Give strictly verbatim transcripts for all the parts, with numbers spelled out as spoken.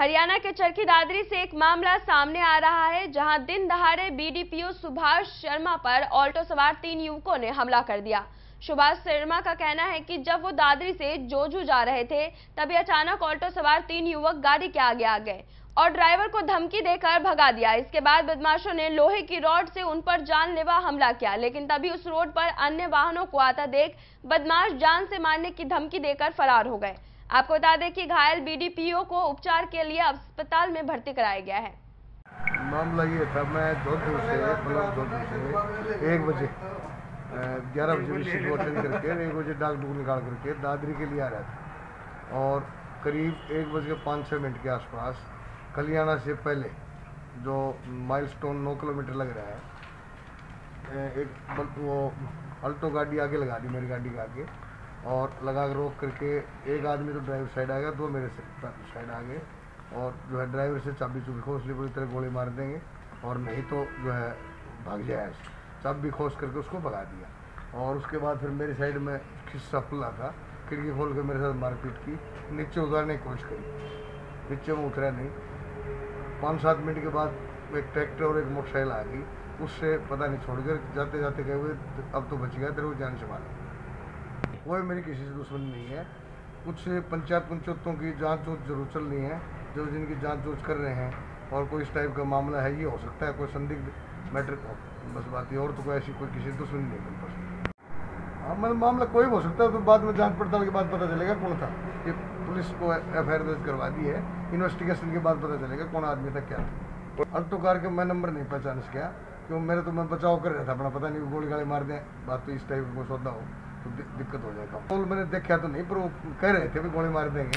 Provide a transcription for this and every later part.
हरियाणा के चरखी दादरी से एक मामला सामने आ रहा है, जहां दिन दहाड़े बीडीपीओ सुभाष शर्मा पर ऑल्टो सवार तीन युवकों ने हमला कर दिया। सुभाष शर्मा का कहना है कि जब वो दादरी से जोजू जा रहे थे, तभी अचानक ऑल्टो सवार तीन युवक गाड़ी के आगे आ गए और ड्राइवर को धमकी देकर भगा दिया। इसके बाद बदमाशों ने लोहे की रॉड से उन पर जानलेवा हमला किया, लेकिन तभी उस रोड पर अन्य वाहनों को आता देख बदमाश जान से मारने की धमकी देकर फरार हो गए। आपको बता दें कि घायल बीडीपीओ को उपचार के लिए अस्पताल में भर्ती कराया गया है। मामला ये था, मैं जोधपुर से जोधपुर से एक बजे ग्यारह बजे विजिट को अटेंड करके एक बजे डाक डुक निकाल करके दादरी के लिए आ रहा था और करीब एक बज के पाँच छः मिनट के आसपास कल्याणा से पहले जो माइलस्टोन नौ किलोमीटर लग रहा है, एक वो अल्टो गाड़ी आगे लगा दी, मेरी गाड़ी के आगे, और लगा कर रोक करके एक आदमी तो ड्राइवर साइड आ गया, दो मेरे साइड आ गए और जो है ड्राइवर से चाबी चुबी खोस ली, पूरी तरह गोली मार देंगे और नहीं तो जो है भाग जाए। चाबी खोस करके उसको भगा दिया और उसके बाद फिर मेरी साइड में खिस्सा खुला था, खिड़की खोल के मेरे साथ मारपीट की, नीचे उतारने की कोशिश करी, नीचे में उतरा नहीं। पाँच सात मिनट के बाद एक ट्रैक्टर और एक मोटरसाइकिल आ गई, उससे पता नहीं छोड़कर जाते जाते गए हुए अब तो बच गया, तेरे को जान से मारा। कोई मेरी किसी से दुश्मनी नहीं है। कुछ पंचायत पंचायतों की जांच वोच जरूर चल रही है, जो जिनकी जांच वोच कर रहे हैं और कोई इस टाइप का मामला है, ये हो सकता है कोई संदिग्ध मैटर, बस बात है, और तो कोई ऐसी कोई किसी दुश्मनी नहीं है। हाँ, मतलब मामला कोई हो सकता है, तो बाद में जांच पड़ताल के बाद पता चलेगा कौन था। ये पुलिस को एफ आई आर दर्ज करवा दी है, इन्वेस्टिगेशन के बाद पता चलेगा कौन आदमी था, क्या था। अल्टो कार के मैं नंबर नहीं पहचान सका, क्यों मेरे तो मैं बचाव कर रहा था अपना, पता नहीं गोली गाली मार दें, बात तो इस टाइप को सौदा हो तो दिक्कत हो जाएगा। पोल मैंने देखा तो नहीं, पर वो कह रहे थे भी गोली मार देंगे,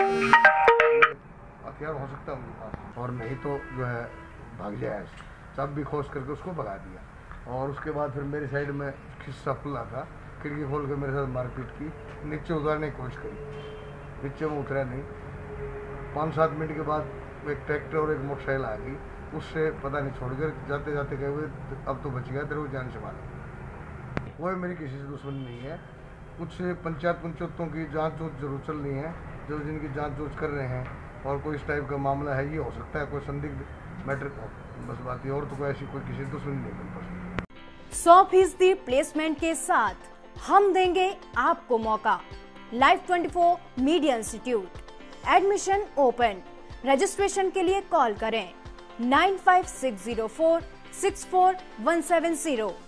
हथियार हो सकता है उनके पास, और नहीं तो जो है भाग जाए। चाबी खोस करके उसको भगा दिया और उसके बाद फिर मेरी साइड में खिस्सा खुला था, खिड़की खोल के मेरे साथ मारपीट की, नीचे उतारने की कोशिश करी, नीचे में उतरा नहीं। पाँच सात मिनट के बाद एक ट्रैक्टर और एक मोटरसाइकिल आ गई, उससे पता नहीं छोड़कर जाते जाते गए हुए अब तो बच गया, तेरे को जान से मारा। कोई मेरी किसी से दुश्मनी नहीं है। कुछ पंचायत पंचायतों की जांच वोच जरूर चल रही है, जो जिनकी जांच वोच कर रहे हैं और कोई इस टाइप का मामला है, ये हो सकता है कोई संदिग्ध मैटर, बस बात है, और तो कोई ऐसी कोई किसी से दुश्मनी नहीं। सौ फीसदी प्लेसमेंट के साथ हम देंगे आपको मौका। Live twenty four media institute, admission open. Registration के लिए कॉल करें nine five six zero four six four one seven zero.